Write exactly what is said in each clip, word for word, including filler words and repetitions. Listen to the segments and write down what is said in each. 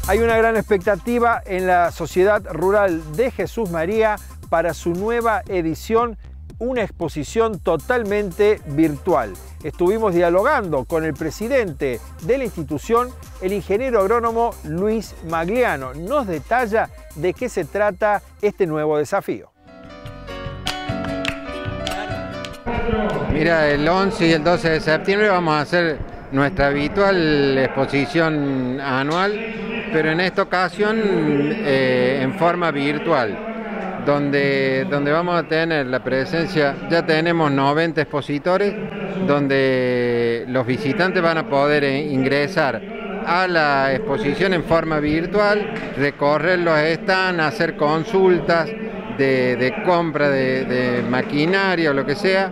Hay una gran expectativa en la Sociedad Rural de Jesús María para su nueva edición, una exposición totalmente virtual. Estuvimos dialogando con el presidente de la institución, el ingeniero agrónomo Luis Magliano. Nos detalla de qué se trata este nuevo desafío. Mira, el once y el doce de septiembre vamos a hacer nuestra habitual exposición anual, pero en esta ocasión eh, en forma virtual. Donde, donde vamos a tener la presencia, ya tenemos noventa expositores, donde los visitantes van a poder ingresar a la exposición en forma virtual, recorrer los stands, hacer consultas de, de compra de, de maquinaria o lo que sea.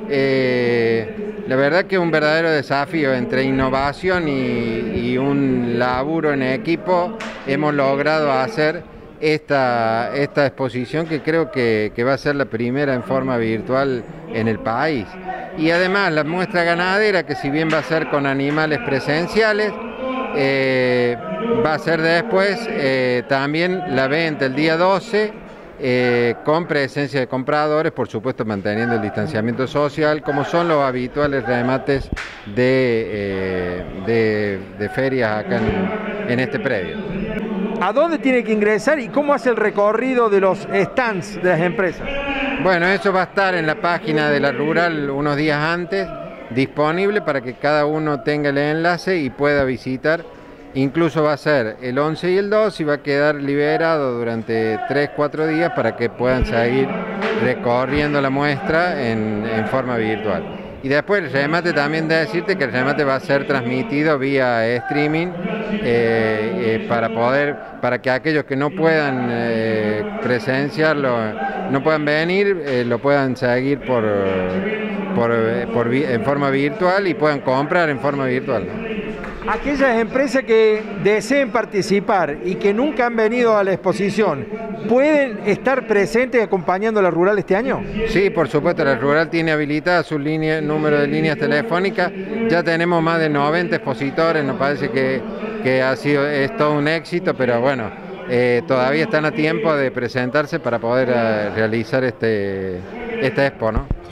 Eh, la verdad que es un verdadero desafío entre innovación y, y un laburo en equipo. Hemos logrado hacer Esta, esta exposición que creo que, que va a ser la primera en forma virtual en el país. Y además la muestra ganadera, que si bien va a ser con animales presenciales, eh, va a ser después eh, también la venta el día doce, eh, con presencia de compradores, por supuesto manteniendo el distanciamiento social, como son los habituales remates de, eh, de, de ferias acá en, en este predio. ¿A dónde tiene que ingresar y cómo hace el recorrido de los stands de las empresas? Bueno, eso va a estar en la página de la Rural unos días antes, disponible para que cada uno tenga el enlace y pueda visitar. Incluso va a ser el once y el doce y va a quedar liberado durante tres cuatro días para que puedan seguir recorriendo la muestra en, en forma virtual. Y después el remate, también de decirte que el remate va a ser transmitido vía streaming eh, eh, para poder, para que aquellos que no puedan eh, presenciarlo, no puedan venir, eh, lo puedan seguir por, por, por, en forma virtual y puedan comprar en forma virtual, ¿no? Aquellas empresas que deseen participar y que nunca han venido a la exposición, ¿pueden estar presentes acompañando a la Rural este año? Sí, por supuesto, la Rural tiene habilitada su línea, número de líneas telefónicas. Ya tenemos más de noventa expositores, nos parece que, que ha sido, es todo un éxito, pero bueno, eh, todavía están a tiempo de presentarse para poder uh, realizar este, esta expo, ¿no?